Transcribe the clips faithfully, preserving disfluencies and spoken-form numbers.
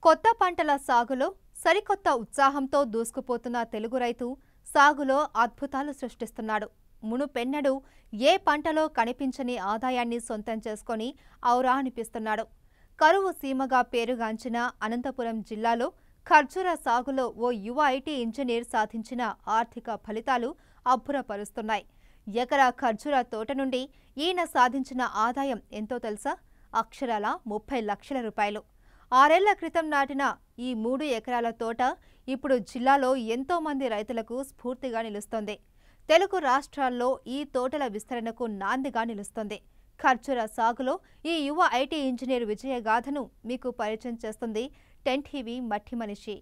కొత్త పంటల సాగులో సరికొత్త ఉత్సాహంతో దూసుకుపోతున్న తెలుగు రైతు సాగులో అద్భుతాలు సృష్టిస్తున్నాడు. మునుపెన్నడూ ఏ పంటలో కనిపించని ఆదాయాన్ని సొంతం చేసుకొని ఔరా అనిపిస్తున్నాడు. కరువు సీమగా పేరుగాంచిన అనంతపురం జిల్లాలో ఖర్జూర సాగులో ఓ యువ ఐటీ ఇంజనీర్ సాధించిన ఆర్థిక ఫలితాలు అబ్బురపరుస్తున్నాయి. ఎకరా ఖర్జూర తోట నుండి ఈయన సాధించిన ఆదాయం ఎంతో తెలుసా? అక్షరాల ముప్పై లక్షల రూపాయలు. ఆరేళ్ల క్రితం నాటిన ఈ మూడు ఎకరాల తోట ఇప్పుడు జిల్లాలో ఎంతో మంది రైతులకు స్ఫూర్తిగా నిలుస్తోంది. తెలుగు రాష్ట్రాల్లో ఈ తోటల విస్తరణకు నాందిగా నిలుస్తోంది. ఖర్జూర సాగులో ఈ యువ ఐటీ ఇంజనీర్ విజయగాథను మీకు పరిచయం చేస్తుంది టెన్ టీవీ మట్టి మనిషి.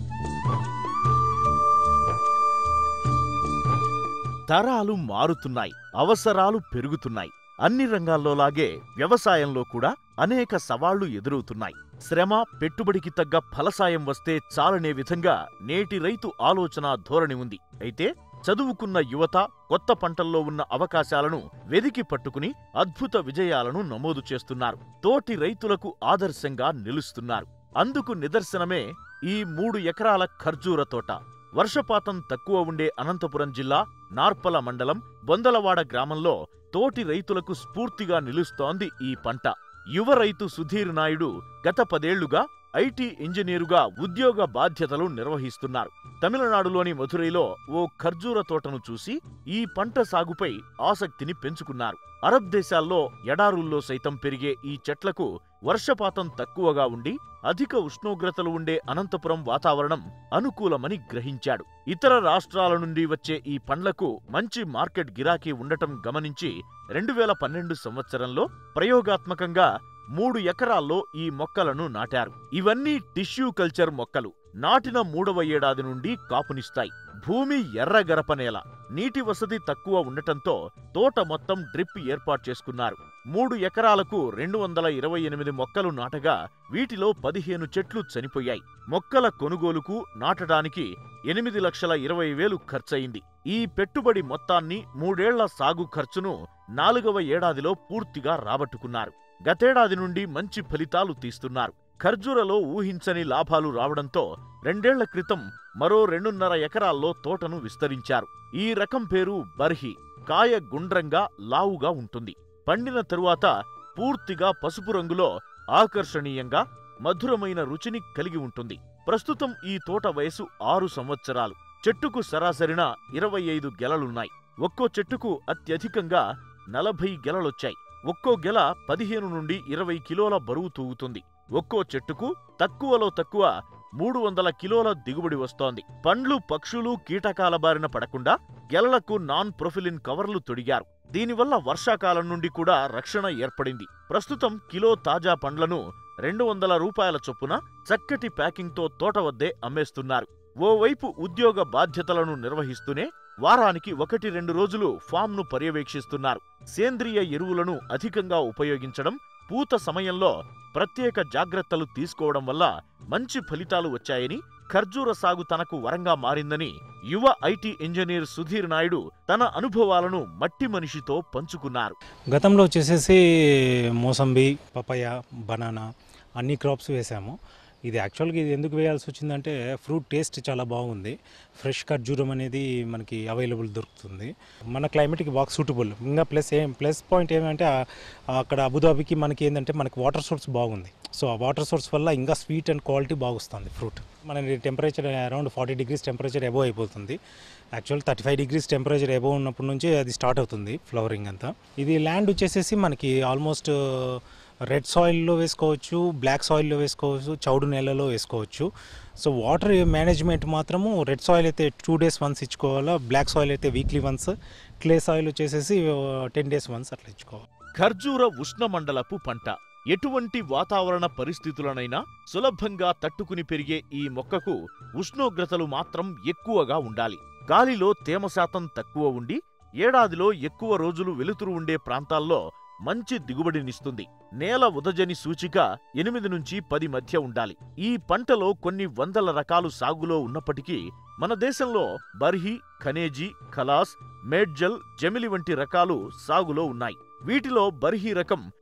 తరాలు మారుతున్నాయి, అవసరాలు పెరుగుతున్నాయి. అన్ని రంగాల్లోలాగే వ్యవసాయంలో కూడా అనేక సవాళ్లు ఎదురవుతున్నాయి. శ్రమ, పెట్టుబడికి తగ్గ ఫలసాయం వస్తే చాలనే విధంగా నేటి రైతు ఆలోచన ధోరణి ఉంది. అయితే చదువుకున్న యువత కొత్త పంటల్లో ఉన్న అవకాశాలను వెదికి పట్టుకుని అద్భుత విజయాలను నమోదు చేస్తున్నారు. తోటి రైతులకు ఆదర్శంగా నిలుస్తున్నారు. అందుకు నిదర్శనమే ఈ మూడు ఎకరాల ఖర్జూర తోట. వర్షపాతం తక్కువ ఉండే అనంతపురం జిల్లా నార్పల మండలం బొందలవాడ గ్రామంలో తోటి రైతులకు స్ఫూర్తిగా నిలుస్తోంది ఈ పంట. యువ రైతు సుధీర్ నాయుడు గత పదేళ్లుగా ఐటీ ఇంజనీరుగా ఉద్యోగ బాధ్యతలు నిర్వహిస్తున్నారు. తమిళనాడులోని మధురైలో ఓ ఖర్జూర తోటను చూసి ఈ పంట సాగుపై ఆసక్తిని పెంచుకున్నారు. అరబ్ దేశాల్లో ఎడారుల్లో సైతం పెరిగే ఈ చెట్లకు వర్షపాతం తక్కువగా ఉండి అధిక ఉష్ణోగ్రతలు ఉండే అనంతపురం వాతావరణం అనుకూలమని గ్రహించాడు. ఇతర రాష్ట్రాల నుండి వచ్చే ఈ పండ్లకు మంచి మార్కెట్ గిరాకీ ఉండటం గమనించి రెండు వేల పన్నెండు సంవత్సరంలో ప్రయోగాత్మకంగా మూడు ఎకరాల్లో ఈ మొక్కలను నాటారు. ఇవన్నీ టిష్యూ కల్చర్ మొక్కలు. నాటిన మూడవ ఏడాది నుండి కాపునిస్తాయి. భూమి ఎర్రగరప నేల, నీటి వసతి తక్కువ ఉండటంతో తోట మొత్తం డ్రిప్ ఏర్పాటు చేసుకున్నారు. మూడు ఎకరాలకు రెండు వందల ఇరవై ఎనిమిది మొక్కలు నాటగా వీటిలో పదిహేను చెట్లు చనిపోయాయి. మొక్కల కొనుగోలుకు, నాటడానికి ఎనిమిది లక్షల ఇరవై వేలు ఖర్చయింది. ఈ పెట్టుబడి మొత్తాన్ని మూడేళ్ల సాగు ఖర్చును నాలుగవ ఏడాదిలో పూర్తిగా రాబట్టుకున్నారు. గతేడాది నుండి మంచి ఫలితాలు తీస్తున్నారు. ఖర్జూరలో ఊహించని లాభాలు రావడంతో రెండేళ్ల క్రితం మరో రెండున్నర ఎకరాల్లో తోటను విస్తరించారు. ఈ రకం పేరు బర్హి. కాయ గుండ్రంగా, లావుగా ఉంటుంది. పండిన తరువాత పూర్తిగా పసుపు రంగులో ఆకర్షణీయంగా మధురమైన రుచిని కలిగి ఉంటుంది. ప్రస్తుతం ఈ తోట వయసు ఆరు సంవత్సరాలు. చెట్టుకు సరాసరిన ఇరవై ఐదు గెలలున్నాయి. ఒక్కో చెట్టుకు అత్యధికంగా నలభై గెలలొచ్చాయి. ఒక్కో గెల పదిహేను నుండి ఇరవై కిలోల బరువు తూగుతుంది. ఒక్కో చెట్టుకు తక్కువలో తక్కువ మూడు వందల కిలోల దిగుబడి వస్తోంది. పండ్లు, పక్షులు, కీటకాల బారిన పడకుండా గెలలకు నాన్ ప్రొఫిలిన్ కవర్లు తొడిగారు. దీనివల్ల వర్షాకాలం నుండి కూడా రక్షణ ఏర్పడింది. ప్రస్తుతం కిలో తాజా పండ్లను రెండు వందల రూపాయల చొప్పున చక్కటి ప్యాకింగ్తో తోట వద్దే అమ్మేస్తున్నారు. ఓవైపు ఉద్యోగ బాధ్యతలను నిర్వహిస్తూనే వారానికి ఒకటి రెండు రోజులు ఫామ్ను పర్యవేక్షిస్తున్నారు. సేంద్రియ ఎరువులను అధికంగా ఉపయోగించడం, పూత సమయంలో ప్రత్యేక జాగ్రత్తలు తీసుకోవడం వల్ల మంచి ఫలితాలు వచ్చాయని, ఖర్జూర సాగు తనకు వరంగా మారిందని యువ ఐటీ ఇంజనీర్ సుధీర్ నాయుడు తన అనుభవాలను మట్టి మనిషితో పంచుకున్నారు. గతంలో వచ్చేసేసి మోసంబి, పపాయ, బనానా అన్ని క్రాప్స్ వేసాము. ఇది యాక్చువల్గా ఇది ఎందుకు వేయాల్సి వచ్చిందంటే ఫ్రూట్ టేస్ట్ చాలా బాగుంది. ఫ్రెష్ ఖర్జూరం అనేది మనకి అవైలబుల్ దొరుకుతుంది. మన క్లైమేట్కి బాగా సూటబుల్. ఇంకా ప్లస్ ఏం ప్లస్ పాయింట్ ఏమంటే అక్కడ అబుదాబికి మనకి ఏంటంటే మనకి వాటర్ సోర్స్ బాగుంది. సో ఆ వాటర్ సోర్స్ వల్ల ఇంకా స్వీట్ అండ్ క్వాలిటీ బాగుస్తుంది ఫ్రూట్. మన temperature around forty degrees temperature above అయిపోతుంది. Actual thirty five degrees temperature above ఉన్నప్పటి నుంచి అది స్టార్ట్ అవుతుంది ఫ్లవరింగ్ అంతా. ఇది ల్యాండ్ వచ్చేసేసి మనకి ఆల్మోస్ట్ రెడ్ సాయిల్లో వేసుకోవచ్చు, బ్లాక్ సాయిల్లో వేసుకోవచ్చు, చౌడు నేలలో వేసుకోవచ్చు. సో వాటర్ మేనేజ్మెంట్ మాత్రము రెడ్ సాయిల్ అయితే టూ డేస్ వన్స్ ఇచ్చుకోవాలా, బ్లాక్ సాయిల్ అయితే వీక్లీ వన్స్, క్లే సాయిల్ వచ్చేసేసి టెన్ డేస్ వన్స్ అట్లా ఇచ్చుకోవాలి. ఖర్జూర ఉష్ణమండలపు పంట. ఎటువంటి వాతావరణ పరిస్థితులనైనా సులభంగా తట్టుకుని పెరిగే ఈ మొక్కకు ఉష్ణోగ్రతలు మాత్రం ఎక్కువగా ఉండాలి. గాలిలో తేమ శాతం తక్కువ ఉండి ఏడాదిలో ఎక్కువ రోజులు వెలుతురు ఉండే ప్రాంతాల్లో మంచి దిగుబడినిస్తుంది. నేల ఉదజని సూచిక ఎనిమిది నుంచి పది మధ్య ఉండాలి. ఈ పంటలో కొన్ని వందల రకాలు సాగులో ఉన్నప్పటికీ మన దేశంలో బర్హి, ఖనేజీ, ఖలాస్, మేడ్జల్, జమిలి వంటి రకాలు సాగులో ఉన్నాయి. వీటిలో బర్హి రకం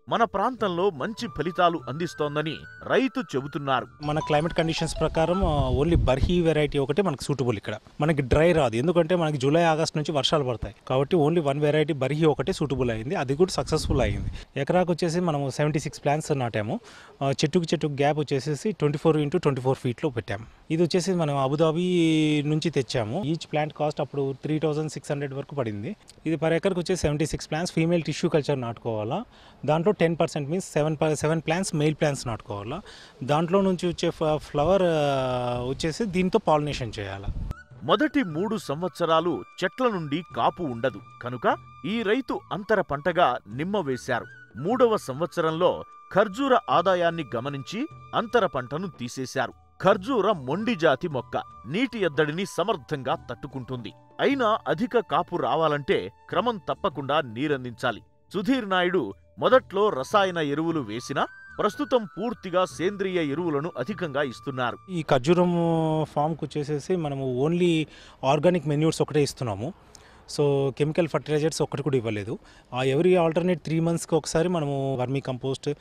మన ప్రాంతంలో మంచి ఫలితాలు అందిస్తోందని రైతు చెబుతున్నారు. మన క్లైమేట్ కండిషన్స్ ప్రకారం ఓన్లీ బర్హీ వెరైటీ ఒకటే మనకు సూటబుల్. ఇక్కడ మనకి డ్రై రాదు, ఎందుకంటే మనకి జూలై ఆగస్ట్ నుంచి వర్షాలు పడతాయి కాబట్టి ఓన్లీ వన్ వెరైటీ బర్హీ ఒకటే సూటబుల్ అయింది. అది కూడా సక్సెస్ఫుల్ అయింది. ఎకరాకు వచ్చేసి మనం సెవెంటీ సిక్స్ ప్లాంట్స్ నాటాము. చెట్టుకు చెట్టుకు గ్యాప్ వచ్చేసి twenty four into twenty four ఫీట్లో పెట్టాము. ఇది వచ్చేసి మనం అబుదాబి నుంచి తెచ్చాము. ఈచ్ ప్లాంట్ కాస్ట్ అప్పుడు త్రీ థౌసండ్ సిక్స్ హండ్రెడ్ వరకు పడింది. ఇది పర్ ఎకర్కి వచ్చేసి seventy six plants female tissue culture నాటుకోవాలా. దాంట్లో ten percent means seven seven plants male plants నాటుకోవాలా. దాంట్లో నుంచి వచ్చే ఫ్లవర్ వచ్చేసి దీంతో పాలినేషన్ చేయాలి. మొదటి మూడు సంవత్సరాలు చెట్ల నుండి కాపు ఉండదు కనుక ఈ రైతు అంతర పంటగా నిమ్మ వేశారు. మూడవ సంవత్సరంలో ఖర్జూర ఆదాయాన్ని గమనించి అంతర పంటను తీసేశారు. ఖర్జూర మొండి జాతి మొక్క నీటి ఎద్దడిని సమర్థంగా తట్టుకుంటుంది. అయినా అధిక కాపు రావాలంటే క్రమం తప్పకుండా నీరందించాలి. సుధీర్ నాయుడు మొదట్లో రసాయన ఎరువులు వేసినా ప్రస్తుతం పూర్తిగా సేంద్రియ ఎరువులను అధికంగా ఇస్తున్నారు. ఈ ఖర్జూరం ఫామ్కి వచ్చేసేసి మనము ఓన్లీ ఆర్గానిక్ మెన్యూర్స్ ఒకటే ఇస్తున్నాము. సో కెమికల్ ఫర్టిలైజర్స్ ఒక్కటి కూడా ఇవ్వలేదు. ఆ ఎవరీ ఆల్టర్నేట్ త్రీ మంత్స్కి ఒకసారి మనము వర్మీ కంపోస్ట్,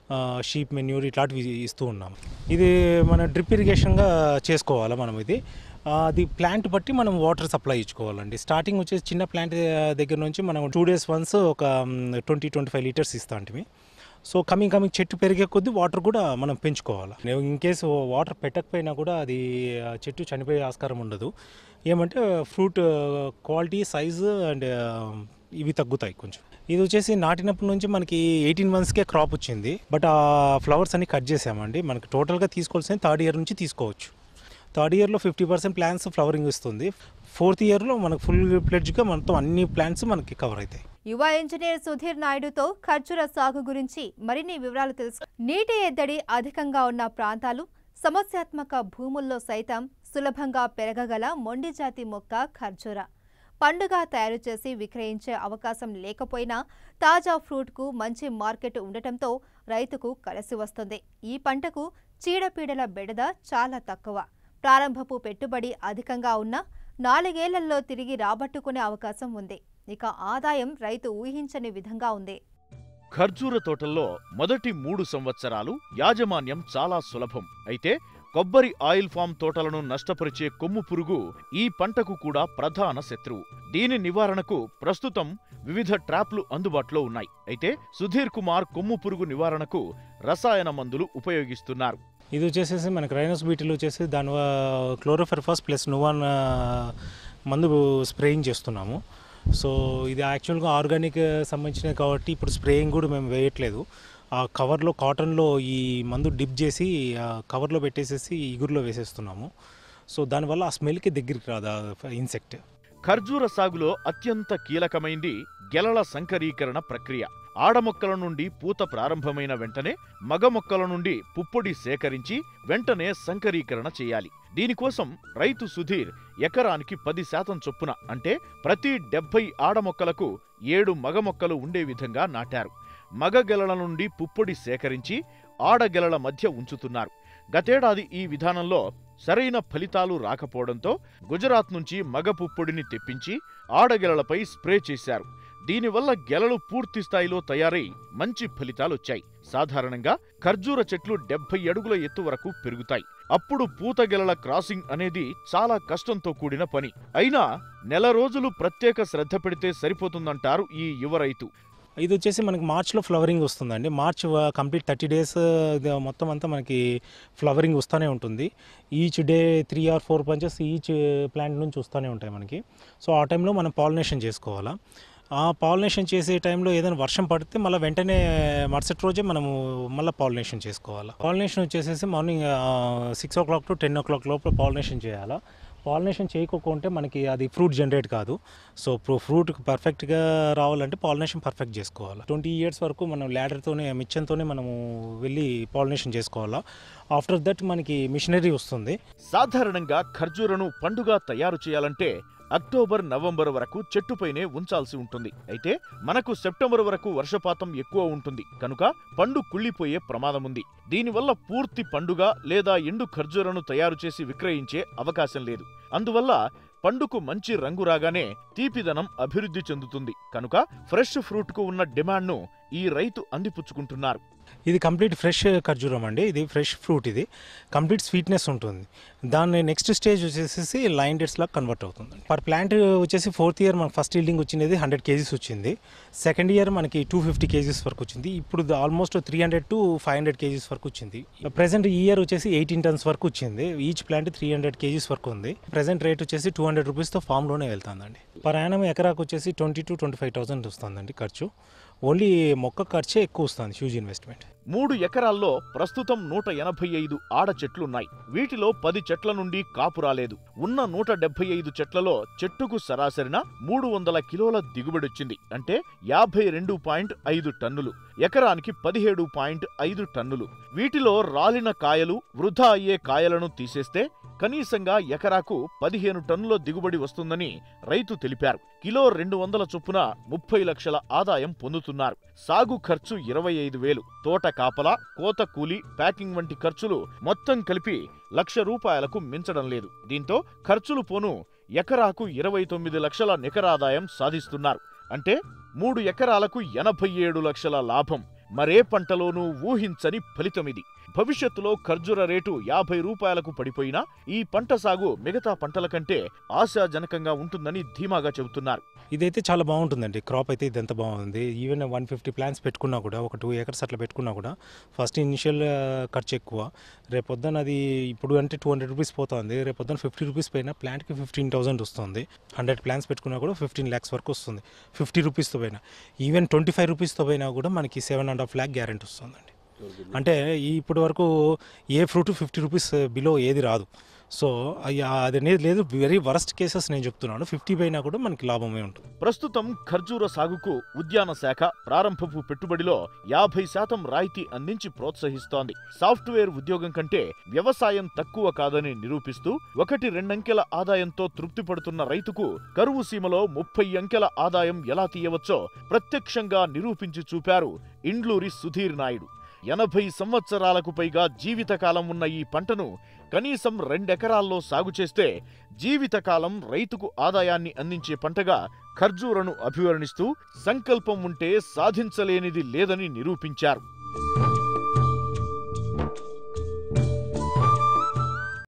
షీప్ మెన్యూర్ ఇట్లాంటివి ఇస్తూ ఉన్నాం. ఇది మన డ్రిప్ ఇరిగేషన్గా చేసుకోవాలి మనం. ఇది అది ప్లాంట్ బట్టి మనం వాటర్ సప్లై ఇచ్చుకోవాలండి. స్టార్టింగ్ వచ్చేసి చిన్న ప్లాంట్ దగ్గర నుంచి మనం టూ డేస్ వన్స్ ఒక ట్వంటీ ట్వంటీ ఫైవ్ లీటర్స్ ఇస్తాంటివి. సో కమింగ్ కమింగ్ చెట్టు పెరిగే కొద్దీ వాటర్ కూడా మనం పెంచుకోవాలి. ఇన్ కేసు వాటర్ పెట్టకపోయినా కూడా అది చెట్టు చనిపోయే ఆస్కారం ఉండదు. ఏమంటే ఫ్రూట్ క్వాలిటీ, సైజు అండ్ ఇవి తగ్గుతాయి కొంచెం. ఇది వచ్చేసి నాటినప్పటి నుంచి మనకి ఎయిటీన్ మంత్స్కే క్రాప్ వచ్చింది. బట్ ఆ ఫ్లవర్స్ అన్ని కట్ చేసామండి. మనకి టోటల్గా తీసుకోవాల్సిన థర్డ్ ఇయర్ నుంచి తీసుకోవచ్చు. థర్డ్ ఇయర్లో ఫిఫ్టీ పర్సెంట్ ప్లాంట్స్ ఫ్లవరింగ్ ఇస్తుంది. ఫోర్త్ ఇయర్లో మనకు ఫుల్ ఫ్లెడ్జ్గా మనతో అన్ని ప్లాంట్స్ మనకి కవర్ అవుతాయి. యువ ఇంజనీర్ సుధీర్ నాయుడుతో ఖర్జూర సాగు గురించి మరిన్ని వివరాలు తెలుసు. నీటి ఎద్దడి అధికంగా ఉన్న ప్రాంతాలు, సమస్యాత్మక భూముల్లో సైతం సులభంగా పెరగగల మొండి జాతి మొక్క ఖర్జూర. పండుగ తయారు చేసి విక్రయించే అవకాశం లేకపోయినా తాజా ఫ్రూట్కు మంచి మార్కెట్ ఉండటంతో రైతుకు కలిసి వస్తుంది. ఈ పంటకు చీడపీడల బెడద చాలా తక్కువ. ప్రారంభపు పెట్టుబడి అధికంగా ఉన్నా నాలుగేళ్లలో తిరిగి రాబట్టుకునే అవకాశం ఉంది. ఇక ఆదాయం రైతు ఊహించని విధంగా ఉంది. ఖర్జూర తోటల్లో మొదటి మూడు సంవత్సరాలు యాజమాన్యం చాలా సులభం. అయితే కొబ్బరి ఆయిల్ ఫామ్ తోటలను నష్టపరిచే కొమ్ము పురుగు ఈ పంటకు కూడా ప్రధాన శత్రువు. దీని నివారణకు ప్రస్తుతం వివిధ ట్రాప్లు అందుబాటులో ఉన్నాయి. అయితే సుధీర్ కుమార్ కొమ్ము పురుగు నివారణకు రసాయన మందులు ఉపయోగిస్తున్నారు. ఇది వచ్చేసేసి మనకి రైనోస్ బీటిల్ వచ్చేసి దాని క్లోరోఫెర్ఫాస్ ప్లస్ నువాన్ మందు స్ప్రేయింగ్ చేస్తున్నాము. సో ఇది యాక్చువల్గా ఆర్గానిక్ సంబంధించినవి కాబట్టి ఇప్పుడు స్ప్రేయింగ్ కూడా మేము వేయట్లేదు. ఆ కవర్లో కాటన్లో ఈ మందు డిప్ చేసి కవర్లో పెట్టేసేసి ఇగురులో వేసేస్తున్నాము. సో దానివల్ల ఆ స్మెల్కి దగ్గరికి రాదు ఇన్సెక్ట్. ఖర్జూర సాగులో అత్యంత కీలకమైంది గెలల సంకరీకరణ ప్రక్రియ. ఆడమొక్కల నుండి పూత ప్రారంభమైన వెంటనే మగ మొక్కల నుండి పుప్పొడి సేకరించి వెంటనే సంకరీకరణ చేయాలి. దీనికోసం రైతు సుధీర్ ఎకరానికి పది శాతం చొప్పున అంటే ప్రతి డెబ్బై ఆడమొక్కలకు ఏడు మగ మొక్కలు ఉండే విధంగా నాటారు. మగ గెలల నుండి పుప్పొడి సేకరించి ఆడగెలల మధ్య ఉంచుతున్నారు. గతేడాది ఈ విధానంలో సరైన ఫలితాలు రాకపోవడంతో గుజరాత్ నుంచి మగ పుప్పొడిని తెప్పించి ఆడగెలలపై స్ప్రే చేశారు. దీనివల్ల గెలలు పూర్తి స్థాయిలో తయారై మంచి ఫలితాలొచ్చాయి. సాధారణంగా ఖర్జూర చెట్లు డెబ్బై అడుగుల ఎత్తు వరకు పెరుగుతాయి. అప్పుడు పూత గెలల క్రాసింగ్ అనేది చాలా కష్టంతో కూడిన పని. అయినా నెల రోజులు ప్రత్యేక శ్రద్ధ పెడితే సరిపోతుందంటారు ఈ యువ రైతు. ఇది వచ్చేసి మనకి మార్చ్లో ఫ్లవరింగ్ వస్తుందండి. మార్చ్ కంప్లీట్ థర్టీ డేస్ మొత్తం అంతా మనకి ఫ్లవరింగ్ వస్తూనే ఉంటుంది. Each day three or four bunches each plant నుంచి వస్తూనే ఉంటాయి మనకి. సో ఆ టైంలో మనం పాలినేషన్ చేసుకోవాలా. ఆ పాలినేషన్ చేసే టైంలో ఏదైనా వర్షం పడితే మళ్ళీ వెంటనే మరుసటి రోజే మనము మళ్ళీ పాలినేషన్ చేసుకోవాలి. పాలినేషన్ వచ్చేసేసి morning six o'clock to ten o'clock లోపల పాలినేషన్ చేయాలా. పాలినేషన్ చేయకపోతే మనకి అది ఫ్రూట్ జనరేట్ కాదు. సో ఫ్రూట్ పర్ఫెక్ట్గా రావాలంటే పాలినేషన్ పర్ఫెక్ట్ చేసుకోవాలి. ట్వంటీ ఇయర్స్ వరకు మనం ల్యాడర్తోనే మిచ్చన్తోనే మనము వెళ్ళి పాలినేషన్ చేసుకోవాలా. ఆఫ్టర్ దట్ మనకి మిషనరీ వస్తుంది. సాధారణంగా ఖర్జూరను పండుగ తయారు చేయాలంటే అక్టోబర్ నవంబర్ వరకు చెట్టుపైనే ఉంచాల్సి ఉంటుంది. అయితే మనకు సెప్టెంబర్ వరకు వర్షపాతం ఎక్కువ ఉంటుంది కనుక పండు కుళ్ళిపోయే ప్రమాదముంది. దీనివల్ల పూర్తి పండుగ లేదా ఎండు ఖర్జూరను తయారు చేసి విక్రయించే అవకాశం లేదు. అందువల్ల పండుకు మంచి రంగు రాగానే తీపిదనం అభివృద్ధి చెందుతుంది కనుక ఫ్రెష్ ఫ్రూట్కు ఉన్న డిమాండ్ను ఈ రైతు అందిపుచ్చుకుంటున్నారు. ఇది కంప్లీట్ ఫ్రెష్ ఖర్జూరం అండి. ఇది ఫ్రెష్ ఫ్రూట్, ఇది కంప్లీట్ స్వీట్నెస్ ఉంటుంది. దాన్ని నెక్స్ట్ స్టేజ్ వచ్చేసి లైన్ డేట్స్ లాగా కన్వర్ట్ అవుతుంది. పర్ ప్లాంట్ వచ్చేసి ఫోర్త్ ఇయర్ మనకి ఫస్ట్ ఈల్డింగ్ వచ్చినది హండ్రెడ్ కేజీస్ వచ్చింది. సెకండ్ ఇయర్ మనకి టూ ఫిఫ్టీ కేజీస్ వరకు వచ్చింది. ఇప్పుడు almost three hundred to five hundred kgs వరకు వచ్చింది. ప్రెసెంట్ ఈ ఇయర్ వచ్చేసి ఎయిటీన్ టన్స్ వరకు వచ్చింది. Each plant three hundred kgs వరకు ఉంది. ప్రెసెంట్ రేట్ వచ్చేసి టూ హండ్రెడ్ రూపీస్తో ఫామ్లోనే వెళ్తుందండి. పర్ యానం ఎకరాకు వచ్చేసి twenty to twenty five thousand వస్తుందండి ఖర్చు. ఓన్లీ మొక్క ఖర్చే ఎక్కువ వస్తుంది, హ్యూజ్ ఇన్వెస్ట్మెంట్. మూడు ఎకరాల్లో ప్రస్తుతం నూట ఎనభై ఐదు ఆడ చెట్లున్నాయి. వీటిలో పది చెట్ల నుండి కాపు రాలేదు. ఉన్న నూట డెబ్బై ఐదు చెట్లలో చెట్టుకు సరాసరిన మూడు వందల కిలోల దిగుబడొచ్చింది. అంటే యాభై రెండు పాయింట్ ఐదు టన్నులు, ఎకరానికి పదిహేడు పాయింట్ ఐదు టన్నులు. వీటిలో రాలిన కాయలు, వృధా అయ్యే కాయలను తీసేస్తే కనీసంగా ఎకరాకు పదిహేను టన్నుల దిగుబడి వస్తుందని రైతు తెలిపారు. కిలో రెండు వందల చొప్పున ముప్పై లక్షల ఆదాయం పొందుతున్నారు. సాగు ఖర్చు ఇరవై ఐదు వేలు. తోట కాపలా, కోత కూలి, ప్యాకింగ్ వంటి ఖర్చులు మొత్తం కలిపి లక్ష రూపాయలకు మించడం లేదు. దీంతో ఖర్చులు పోను ఎకరాకు ఇరవై తొమ్మిది లక్షల నికరాదాయం సాధిస్తున్నారు. అంటే మూడు ఎకరాలకు ఎనభై ఏడు లక్షల లాభం. మరే పంటలోనూ ఊహించని ఫలితమిది. భవిష్యత్తులో ఖర్జూర రేటు యాభై రూపాయలకు పడిపోయినా ఈ పంట సాగు మిగతా పంటల కంటే ఆశాజనకంగా ఉంటుందని ధీమాగా చెబుతున్నారు. ఇదైతే చాలా బాగుంటుందండి. క్రాప్ అయితే ఇదంతా బాగుంది. ఈవెన్ వన్ ఫిఫ్టీ ప్లాంట్స్ పెట్టుకున్నా కూడా, ఒక టూ ఏకర్స్ అట్లా పెట్టుకున్నా కూడా ఫస్ట్ ఇనిషియల్ ఖర్చు ఎక్కువ. రేపొద్దున అది ఇప్పుడు అంటే టూ హండ్రెడ్ రూపీస్ పోతుంది. రేపొద్దున ఫిఫ్టీ రూపీస్ పైన ప్లాంట్కి ఫిఫ్టీన్ థౌసండ్ వస్తుంది. హండ్రెడ్ ప్లాంట్స్ పెట్టుకున్నా కూడా ఫిఫ్టీన్ ల్యాక్స్ వరకు వస్తుంది ఫిఫ్టీ రూపీస్తో పోయినా. ఈవెన్ ట్వంటీ ఫైవ్ రూపీస్తో పోయినా కూడా మనకి seven and half lakh guarantee వస్తుందండి. అంటే ఇప్పటి వరకు ఏ ఫ్రూట్ ఫిఫ్టీ రూపీస్ బిలో ఏది రాదు. సో అది అనేది లేదు. వెరీ వరస్ట్ కేసెస్ నేను చెప్తున్నాను. ఫిఫ్టీ పైనా కూడా మనకి లాభమే ఉంటుంది. ప్రస్తుతం ఖర్జూర సాగుకు ఉద్యాన శాఖ ప్రారంభపు పెట్టుబడిలో యాభై శాతం రాయితీ అందించి ప్రోత్సహిస్తోంది. సాఫ్ట్వేర్ ఉద్యోగం కంటే వ్యవసాయం తక్కువ కాదని నిరూపిస్తూ ఒకటి రెండంకెల ఆదాయంతో తృప్తి పడుతున్న రైతుకు కరువు సీమలో ముప్పై అంకెల ఆదాయం ఎలా తీయవచ్చో ప్రత్యక్షంగా నిరూపించి చూపారు ఇండ్లూరి సుధీర్ నాయుడు. ఎనభై సంవత్సరాలకు పైగా జీవితకాలం ఉన్న ఈ పంటను కనీసం రెండెకరాల్లో సాగు చేస్తే జీవితకాలం రైతుకు ఆదాయాన్ని అందించే పంటగా ఖర్జూరను అభివర్ణిస్తూ సంకల్పం ఉంటే సాధించలేనిది లేదని నిరూపించారు.